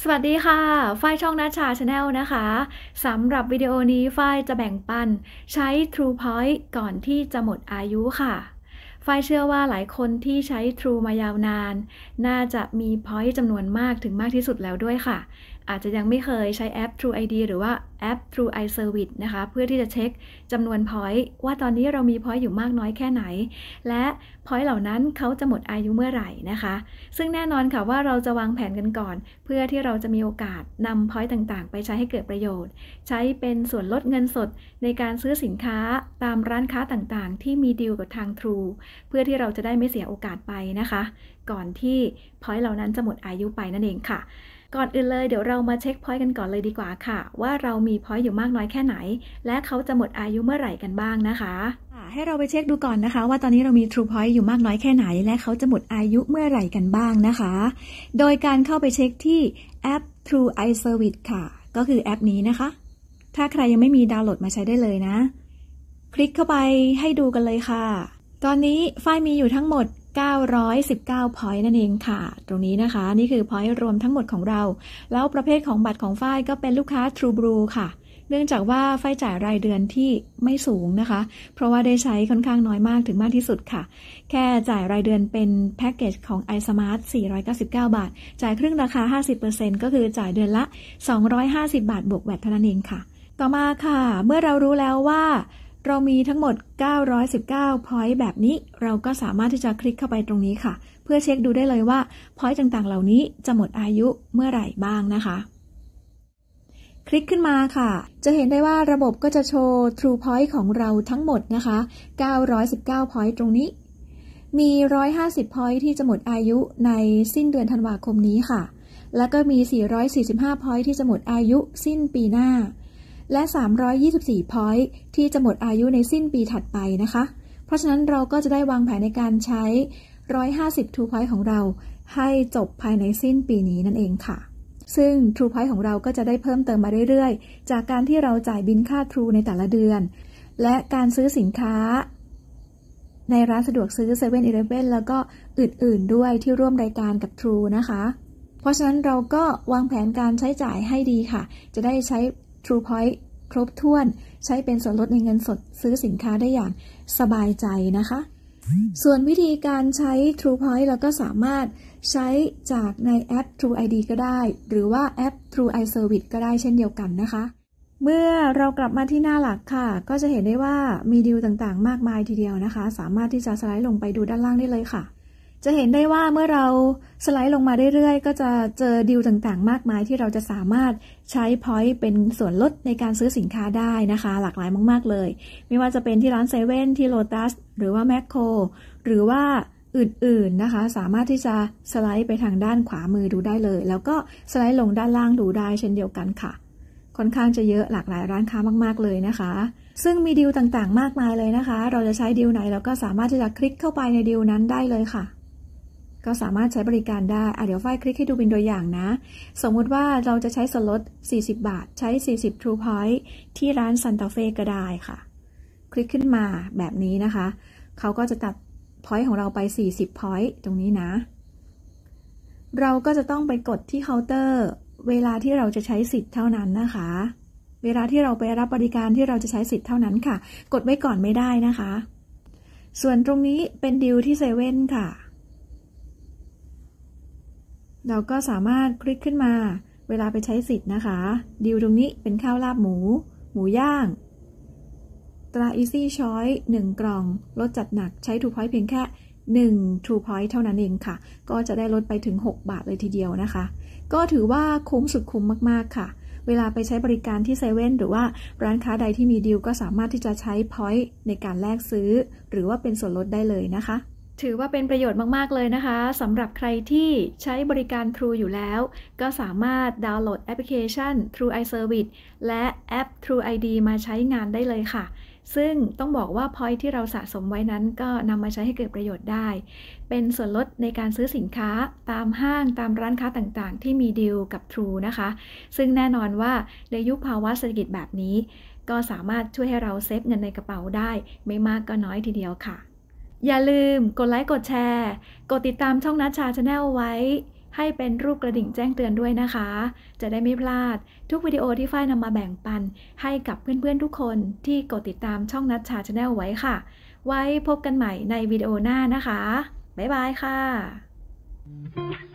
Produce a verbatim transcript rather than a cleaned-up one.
สวัสดีค่ะฝ้ายช่องนัชชาชาแนลนะคะสำหรับวิดีโอนี้ฝ้ายจะแบ่งปันใช้ True Point ก่อนที่จะหมดอายุค่ะฝ้ายเชื่อว่าหลายคนที่ใช้ True มายาวนานน่าจะมี Point จำนวนมากถึงมากที่สุดแล้วด้วยค่ะอาจจะยังไม่เคยใช้แอป True ไอ ดี หรือว่าแอป True iService นะคะเพื่อที่จะเช็คจำนวน Point ว่าตอนนี้เรามี Point อยู่มากน้อยแค่ไหนและ Point เหล่านั้นเขาจะหมดอายุเมื่อไหร่นะคะซึ่งแน่นอนค่ะว่าเราจะวางแผนกันก่อนเพื่อที่เราจะมีโอกาสนำ Point ต่างๆไปใช้ให้เกิดประโยชน์ใช้เป็นส่วนลดเงินสดในการซื้อสินค้าตามร้านค้าต่างๆที่มีดีลกับทาง True เพื่อที่เราจะได้ไม่เสียโอกาสไปนะคะก่อนที่ Point เหล่านั้นจะหมดอายุไปนั่นเองค่ะก่อนอื่นเลยเดี๋ยวเรามาเช็ค Point กันก่อนเลยดีกว่าค่ะว่าเรามี Point อยู่มากน้อยแค่ไหนและเขาจะหมดอายุเมื่อไหร่กันบ้างนะคะให้เราไปเช็คดูก่อนนะคะว่าตอนนี้เรามี True Point อยู่มากน้อยแค่ไหนและเขาจะหมดอายุเมื่อไหร่กันบ้างนะคะโดยการเข้าไปเช็คที่แอป True iService ค่ะก็คือแอปนี้นะคะถ้าใครยังไม่มีดาวน์โหลดมาใช้ได้เลยนะคลิกเข้าไปให้ดูกันเลยค่ะตอนนี้ไฟล์มีอยู่ทั้งหมดเก้าร้อยสิบเก้า point นั่นเองค่ะตรงนี้นะคะนี่คือ point รวมทั้งหมดของเราแล้วประเภทของบัตรของฝ้ายก็เป็นลูกค้า True Blue ค่ะเนื่องจากว่าฝ้ายจ่ายรายเดือนที่ไม่สูงนะคะเพราะว่าได้ใช้ค่อนข้างน้อยมากถึงมากที่สุดค่ะแค่จ่ายรายเดือนเป็นแพ็กเกจของ iSmart สี่ร้อยเก้าสิบเก้า บาทจ่ายครึ่งราคา ห้าสิบเปอร์เซ็นต์ ก็คือจ่ายเดือนละสองร้อยห้าสิบบาทบวกแวตเท่านั้นเองค่ะต่อมาค่ะเมื่อเรารู้แล้วว่าเรามีทั้งหมดเก้าร้อยสิบเก้า point แบบนี้เราก็สามารถที่จะคลิกเข้าไปตรงนี้ค่ะเพื่อเช็คดูได้เลยว่า point ต่างๆเหล่านี้จะหมดอายุเมื่อไหร่บ้างนะคะคลิกขึ้นมาค่ะจะเห็นได้ว่าระบบก็จะโชว์ True Point ของเราทั้งหมดนะคะเก้าร้อยสิบเก้า point ตรงนี้มีหนึ่งร้อยห้าสิบ point ที่จะหมดอายุในสิ้นเดือนธันวาคมนี้ค่ะแล้วก็มีสี่ร้อยสี่สิบห้า point ที่จะหมดอายุสิ้นปีหน้าและสามร้อยยี่สิบสี่ point ที่จะหมดอายุในสิ้นปีถัดไปนะคะเพราะฉะนั้นเราก็จะได้วางแผนในการใช้หนึ่งร้อยห้าสิบ True Point ของเราให้จบภายในสิ้นปีนี้นั่นเองค่ะซึ่ง True Point ของเราก็จะได้เพิ่มเติมมาเรื่อยๆจากการที่เราจ่ายบิลค่า True ในแต่ละเดือนและการซื้อสินค้าในร้านสะดวกซื้อ เซเว่น อีเลฟเว่น แล้วก็อื่นๆด้วยที่ร่วมรายการกับ True นะคะเพราะฉะนั้นเราก็วางแผนการใช้จ่ายให้ดีค่ะจะได้ใช้ True Point ครบถ้วนใช้เป็นส่วนลดในเงินสดซื้อสินค้าได้อย่างสบายใจนะคะส่วนวิธีการใช้ True Point เราก็สามารถใช้จากในแอป True ไอ ดี ก็ได้หรือว่าแอป True iService ก็ได้เช่นเดียวกันนะคะเมื่อเรากลับมาที่หน้าหลักค่ะก็จะเห็นได้ว่ามีดีลต่างๆมากมายทีเดียวนะคะสามารถที่จะสไลด์ลงไปดูด้านล่างได้เลยค่ะจะเห็นได้ว่าเมื่อเราสไลด์ลงมาเรื่อยๆก็จะเจอดีลต่างๆมากมายที่เราจะสามารถใช้ point เป็นส่วนลดในการซื้อสินค้าได้นะคะหลากหลายมากๆเลยไม่ว่าจะเป็นที่ร้านเซเว่นที่โลตัสหรือว่าแมคโครหรือว่าอื่นๆนะคะสามารถที่จะสไลด์ไปทางด้านขวามือดูได้เลยแล้วก็สไลด์ลงด้านล่างดูได้เช่นเดียวกันค่ะค่อนข้างจะเยอะหลากหลายร้านค้ามากๆเลยนะคะซึ่งมีดีลต่างๆมากมายเลยนะคะเราจะใช้ดีลไหนเราก็สามารถที่จะคลิกเข้าไปในดีลนั้นได้เลยค่ะก็สามารถใช้บริการได้อ่ะเดี๋ยวฝ้ายคลิกให้ดูเป็นตัวอย่างนะสมมุติว่าเราจะใช้ส่วนลดสี่สิบบาทใช้สี่สิบ True Point ที่ร้านซันตาเฟ่ก็ได้ค่ะคลิกขึ้นมาแบบนี้นะคะเขาก็จะตัด point ของเราไปสี่สิบ point ตรงนี้นะเราก็จะต้องไปกดที่เคาน์เตอร์เวลาที่เราจะใช้สิทธิ์เท่านั้นนะคะเวลาที่เราไปรับบริการที่เราจะใช้สิทธิ์เท่านั้นค่ะกดไว้ก่อนไม่ได้นะคะส่วนตรงนี้เป็นดีลที่เซเว่นค่ะเราก็สามารถคลิกขึ้นมาเวลาไปใช้สิทธิ์นะคะดีลตรงนี้เป็นข้าวลาบหมูหมูย่างตรา Easy Choice หนึ่งกล่องลดจัดหนักใช้ True Point เพียงแค่หนึ่ง True Point เท่านั้นเองค่ะก็จะได้ลดไปถึงหกบาทเลยทีเดียวนะคะก็ถือว่าคุ้มสุดคุ้มมากๆค่ะเวลาไปใช้บริการที่เซเว่นหรือว่าร้านค้าใดที่มีดีลก็สามารถที่จะใช้ Point ในการแลกซื้อหรือว่าเป็นส่วนลดได้เลยนะคะถือว่าเป็นประโยชน์มากๆเลยนะคะสำหรับใครที่ใช้บริการ True อยู่แล้วก็สามารถดาวน์โหลดแอปพลิเคชัน True iService และแอป True ไอ ดี มาใช้งานได้เลยค่ะซึ่งต้องบอกว่า point ที่เราสะสมไว้นั้นก็นำมาใช้ให้เกิดประโยชน์ได้เป็นส่วนลดในการซื้อสินค้าตามห้างตามร้านค้าต่างๆที่มีดีลกับ True นะคะซึ่งแน่นอนว่าในยุคภาวะเศรษฐกิจแบบนี้ก็สามารถช่วยให้เราเซฟเงินในกระเป๋าได้ไม่มากก็น้อยทีเดียวค่ะอย่าลืมกดไลค์กดแชร์กดติดตามช่องนัชชาชาแนลไว้ให้เป็นรูปกระดิ่งแจ้งเตือนด้วยนะคะจะได้ไม่พลาดทุกวิดีโอที่ฝ้ายนำมาแบ่งปันให้กับเพื่อนๆทุกคนที่กดติดตามช่องนัชชา Channel ไว้ค่ะไว้พบกันใหม่ในวิดีโอหน้านะคะบ๊ายบายค่ะ